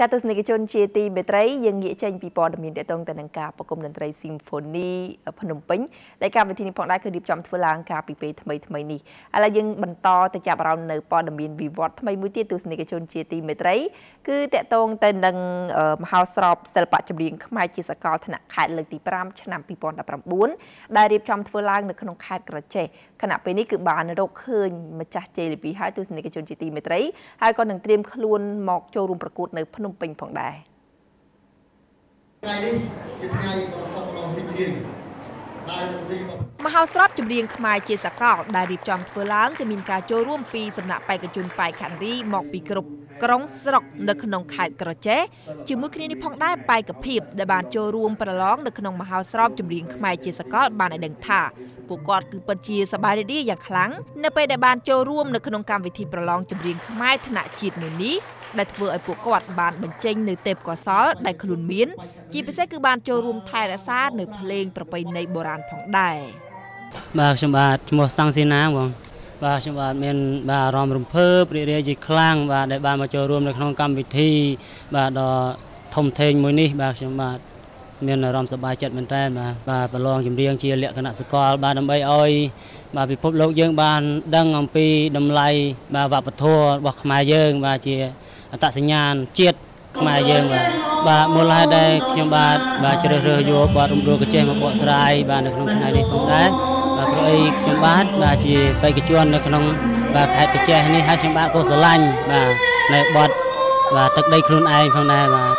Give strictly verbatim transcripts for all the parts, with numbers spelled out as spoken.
ចាទស្សនិកជនជាទីមេត្រីយើងងាកចេញពីព័ត៌មានទាក់ទងទៅនឹងការប្រគំតន្ត្រីស៊ីមហ្វូនីភ្នំពេញដែលកម្មវិធីនេះផងដែរគឺរៀបចំធ្វើឡើងកាលពីពេលថ្មីថ្មីនេះឥឡូវយើងបន្តទៅចាប់អារម្មណ៍នៅព័ត៌មានវិវត្តថ្មីមួយទៀតទស្សនិកជនជាទីមេត្រីគឺទាក់ទងទៅនឹងមហោស្រពសិល្បៈចម្រៀងខ្មែរជាសកលថ្នាក់ខេត្តលើកទីប្រាំឆ្នាំពីរពាន់ដប់ប្រាំបួនដែលរៀបចំធ្វើឡើងនៅក្នុងខេត្តក្រចេះខណៈពេលនេះគឺបានរកឃើញម្ចាស់ជ័យលាភីហើយទស្សនិកជនជាទីមេត្រីហើយក៏នឹងត្រៀមខ្លួនមកចូលរួមប្រកួតនៅភ្នំពេញផងដែរថ្ងៃនេះជាថ្ងៃរបស់ក្នុងទីរៀនមហោស្រពចម្រៀងខ្មែរជាសកលដែលរៀបចំធ្វើឡើងគឺមានការចូលរួមពីសំណាក់បេក្ខជនបេក្ខនារីមកពីគ្រប់ក្រុងស្រុកនៅក្នុងខេត្តក្រចេះជាមួយគ្នានេះផងដែរបេក្ខភាពដែលបានចូលរួមប្រឡងនៅក្នុងមហោស្រពចម្រៀងខ្មែរជាសកលបានឲ្យដឹងថាពួកគាត់គឺពិតជាសប្បាយរីករាយយ៉ាងខ្លាំងនៅពេលដែលបានចូលរួមនៅក្នុងកម្មវិធីប្រឡងចម្រៀងខ្មែរថ្នាក់ជាតិមួយនេះដែលធ្វើឲ្យពួកគាត់បានបញ្ចេញនៅទេពកោសល្យដែលខ្លួនមានជាពិសេសគឺបានចូលរួមថែរក្សានៅភ្លេងប្រពៃណីបុរាណផងដែរបាទខ្ញុំបាទឈ្មោះសាំងស៊ីណាបងបាទខ្ញុំបាទមានបាទអារម្មណ៍រំភើបរីករាយជាខ្លាំងបាទដែលបានមកចូលរួមនៅក្នុងកម្មវិធីបាទដ៏ធំធេងមួយនេះបាទខ្ញុំបាទមានអារម្មណ៍សប្បាយចិត្តមែនតើបាទបាទប្រឡងចម្រៀងជាលក្ខណៈសកលបាទដើម្បីឲ្យបាទពិភពលោកយើងបានដឹងអំពីតម្លៃបាទវប្បធម៌របស់ខ្មែរយើងបាទជាអត្តសញ្ញាណជាតិខ្មែរយើងបាទបាទមូលហេតុដែលខ្ញុំបាទបាទជ្រើសរើសយកបទរំដួលកញ្ចេះមកបកស្រាយបាទនៅក្នុងថ្ងៃនេះផងដែរបាទព្រោះអីខ្ញុំបាទបាទជាបេក្ខជននៅក្នុងបាទខេត្តកញ្ចេះនេះហើយខ្ញុំបាទក៏ស្រឡាញ់បាទនៅបទបាទទឹកដីខ្លួនឯងផងដែរបាទ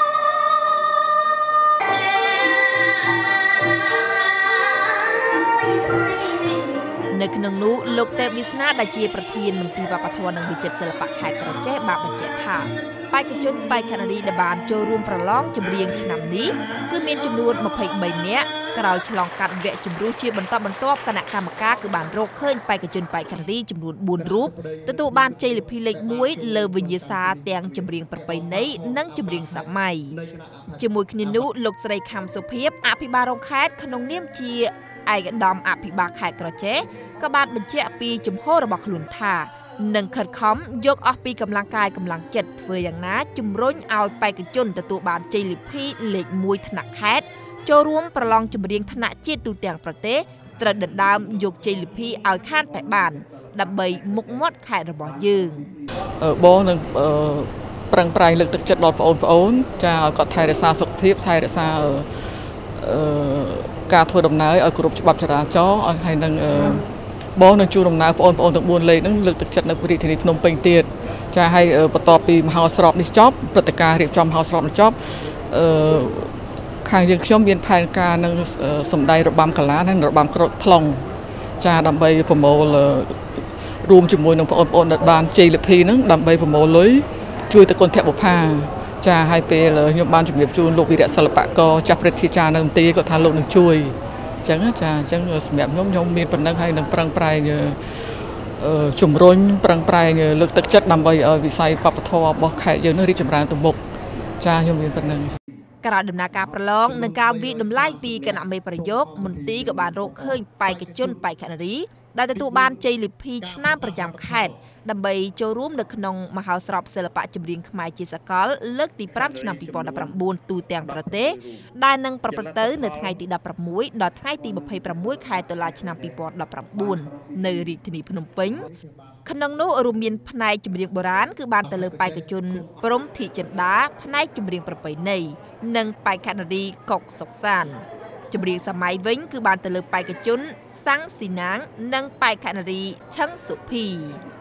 នៅក្នុងនោះលោកទេពវាសនាដែលជាប្រធានមន្ទីរវប្បធម៌និងវិចិត្រសិល្បៈខេត្តក្រចេះបានបញ្ជាក់ថាបេក្ខជនបេក្ខនារីដែលបានចូលរួមប្រឡងចម្រៀងឆ្នាំនេះគឺមានចំនួនម្ភៃបីនាក់ក្រោយឆ្លងកាត់វគ្គជម្រុះជាបន្តបន្ទាប់គណៈកម្មការគឺបានរកឃើញបេក្ខជនបេក្ខនារីចំនួនបួនរូបទទួលបានជ័យលាភីលេខមួយលើវិញ្ញាសាទាំងចម្រៀងប្រពៃណីនិងចម្រៀងសម័យជាមួយគ្នានោះលោកស្រីខំសុភាពអភិបាលរងខេត្តក្នុងនាមជាឯកឧត្តមអភិបាលខេត្តក្រចេះក៏បានបញ្ជាក់ពីជំហររបស់ខ្លួនថានឹងខិតខំយកអស់ពីកម្លាំងកាយកម្លាំងចិត្តធ្វើយ៉ាងណាជំរុញឲ្យបេក្ខជនទទួលបានជ័យលាភីលេខមួយថ្នាក់ខេត្តចូលរួមប្រឡងចម្រៀងថ្នាក់ជាតិទូទាំងប្រទេសត្រូវដណ្ដើមយកជ័យលាភីឲ្យខានតែបានដើម្បីមុខមាត់ខេត្តរបស់យើងបងនឹងប្រឹងប្រែងលើកទឹកចិត្តដល់បងប្អូនចាឲ្យគាត់ថែរក្សាសុខភាពថែរក្សាអឺការធ្វើដំណើរឲ្យគ្រប់ច្បាប់ចរាចរណ៍ឲ្យហើយនឹងបងនឹងជួលដំណើរបងប្អូនទាំងបួនលេខហ្នឹងលើកទឹកចិត្តនៅរាជធានីភ្នំពេញទៀតចាឲ្យបន្ទាប់ពីមហោស្រពនេះចប់ព្រឹត្តិការណ៍រៀបចំមហោស្រពនេះចប់អឺខាងយើងខ្ញុំមានផែនការនឹងសម្ដែងរបាំកាឡានិងរបាំក្រូចថ្លុងចាដើម្បីប្រមូលរួមជាមួយនឹងបងប្អូនដែលបានជ័យលាភីហ្នឹងដើម្បីប្រមូលលុយជួយទៅគុណធបុប្ផាចាឲ្យពេលខ្ញុំបានជំរាបជូនលោកវីរៈសិល្បករចាស់ព្រឹទ្ធាចារ្យនៅមន្ទីរគាត់ថាលោកនឹងជួយអញ្ចឹងចាអញ្ចឹងសម្រាប់ខ្ញុំខ្ញុំមានប៉ុណ្ណឹងហើយនឹងប្រឹងប្រែងជំរុញប្រឹងប្រែងលើកទឹកចិត្តដើម្បីឲ្យវិស័យវប្បធម៌របស់ខេត្តយើងនឹងរីកចម្រើនទៅមុខចាខ្ញុំមានប៉ុណ្ណឹងក្រោយដំណើរការប្រឡងនិងការវិតម្លៃពីគណៈមេប្រយោគមន្ទីរក៏បានរកឃើញបេក្ខជនបេក្ខនារីដែលទទួលបានជ័យលាភីឆ្នាំប្រចាំខេត្តដើម្បីចូលរួមនៅក្នុងមហោស្រពសិល្បៈចម្រៀងខ្មែរជាសកលលើកទីប្រាំឆ្នាំពីរពាន់ដប់ប្រាំបួនទូទាំងប្រទេសដែលនឹងប្រព្រឹត្តទៅនៅថ្ងៃទីដប់ប្រាំមួយដល់ថ្ងៃទីម្ភៃប្រាំមួយខែតុលាឆ្នាំពីរពាន់ដប់ប្រាំបួននៅរាជធានីភ្នំពេញក្នុងនោះរួមមានផ្នែកចម្រៀងបុរាណគឺបានទៅលើបេក្ខជនព្រំធីចិន្តាផ្នែកចម្រៀងប្រពៃណីនិងបេក្ខនារីកុកសុកសានចម្រៀងសម័យវិញគឺបានទៅលើបេក្ខជនសាំងស៊ីណាងនិងបេក្ខនារីឆឹងសុភី